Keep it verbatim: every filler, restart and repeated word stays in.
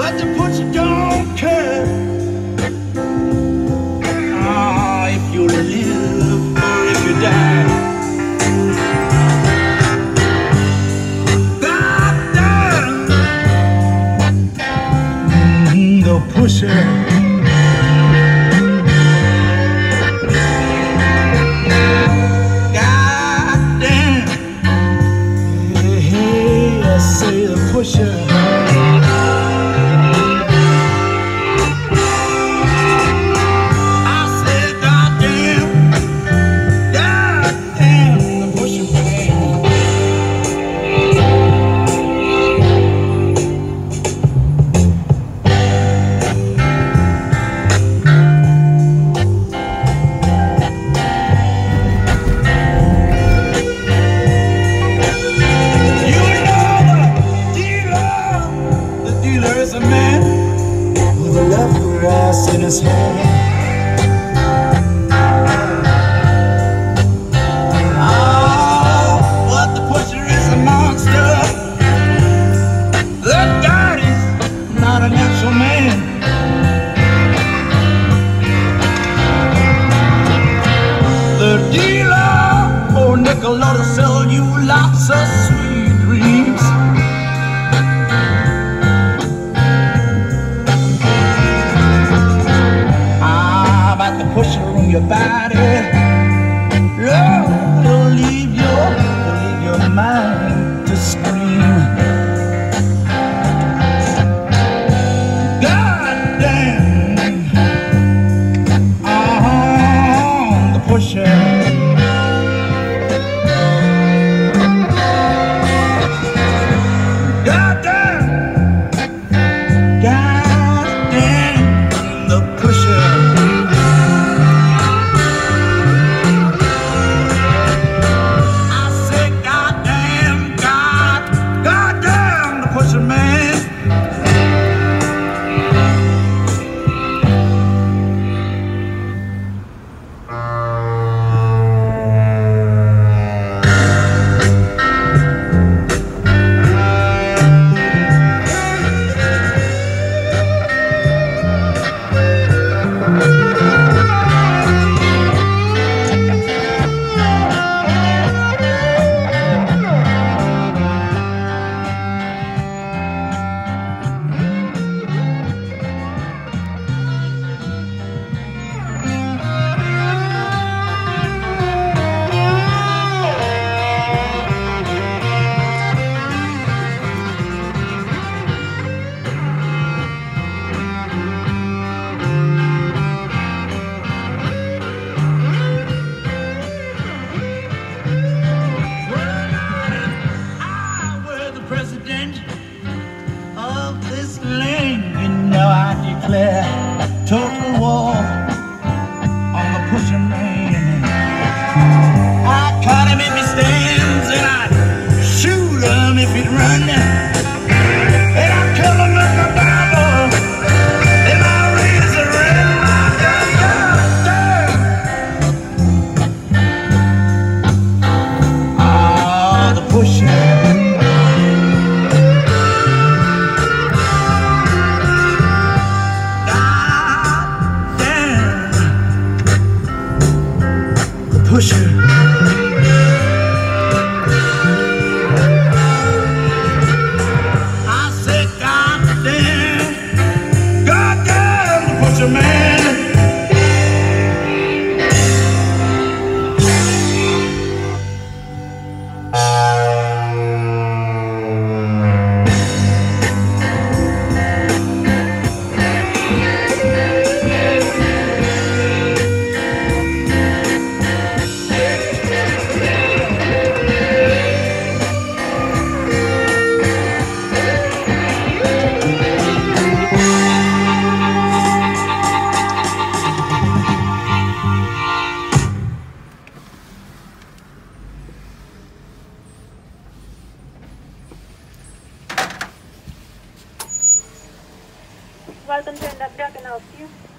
but the pusher don't care. Ah, if you live or if you die. Goddamn, mm, the pusher. Pusher. I said, goddamn, goddamn, the pusher man. There's a man with a left grass in his hand. Oh, but the pusher is a monster. The daddy's not a natural man. The dealer, oh nickel, ought to sell you lots of sweet dreams. Pusher on your body, Lord, it'll leave your, it'll leave your mind to scream. Goddamn, uh-huh, the pusher. Goddamn, goddamn, the pusher. Total war on the pusher man. I caught him if he stands, and I'd shoot him if he'd run. And I'd kill him with my Bible, and my razor red, my gun, goddamn. Ah, the pusher. Pusher. I said, goddamn, goddamn, the pusher man. Welcome to Industrial. Can I help you?